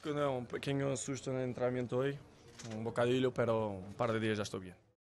No, un pequeño susto en el entrenamiento hoy, un bocadillo, pero un par de días ya estoy bien.